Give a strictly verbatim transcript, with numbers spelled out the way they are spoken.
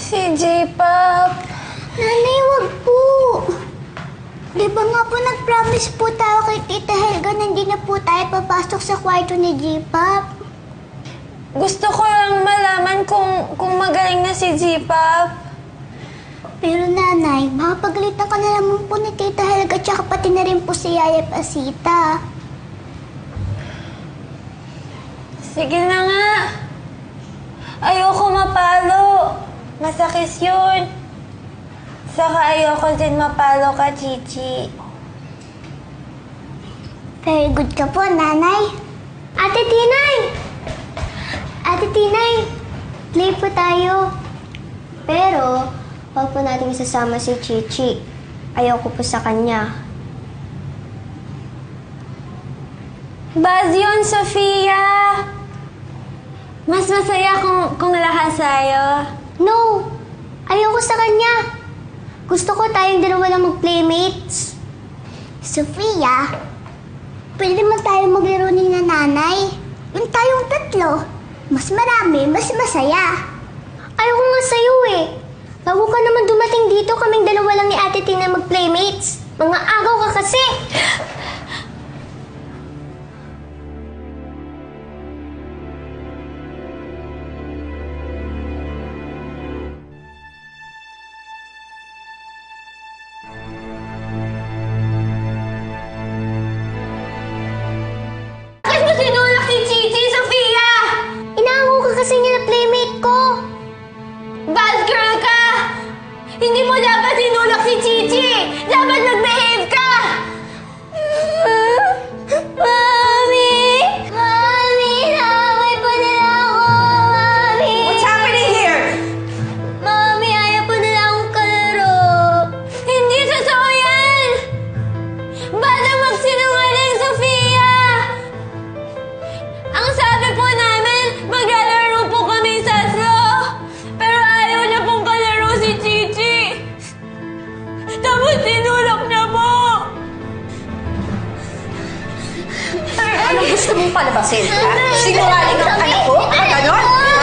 Si J-Pop. Nanay, wag po. Di ba nga po nag-promise po tayo kay Tita Helga na hindi na po tayo papasok sa kwarto ni J-Pop? Gusto ko lang malaman kung, kung magaling na si J-Pop. Pero nanay, makapagalitan ka na naman po ni Tita Helga tsaka pati na rin po si Yaya Pasita. Sige na nga. Ayoko mapalo. Masakit yun. Saka ayoko din mapalo ka, Chichi. Very good ka po, nanay. Ate Tinay! Ate Tinay, play po tayo. Pero, huwag po natin isasama si Chichi. Ayoko po sa kanya. Baz yun, Sofia! Mas masaya kung, kung lahat sa'yo. No! Ayoko sa kanya. Gusto ko tayong dalawa lang mag-playmates. Sofia, pwede naman tayo maglaro ni nanay. Yung tayong tatlo. Mas marami, mas masaya. Ayoko nga sa'yo eh. Bago ka naman dumating dito, kaming dalawa lang ni Ate Tina mag-playmates. Mga agaw ka kasi. Bakit mo sinulak si Chichi, Sofia? Inaango ka kasi niya na playmate ko. Bad girl ka! Hindi mo dapat sinulak si Chichi! Dapat mag-behave ka! Mami! Mami! Naaway pa nila ako! Mami! What's happening here? Mami, ayaw pa nila akong kalaro. Hindi totoo yan! Basta magsinungaling, Sofia! Ang sabi po namin, maglalaro po kami tatlo! Pero ayaw niya pong kalaro si Chichi! Tapos sinulak niya po! Ano gusto mong palabasin, ha? Sinungaling ang anak ko? Ah, ganon?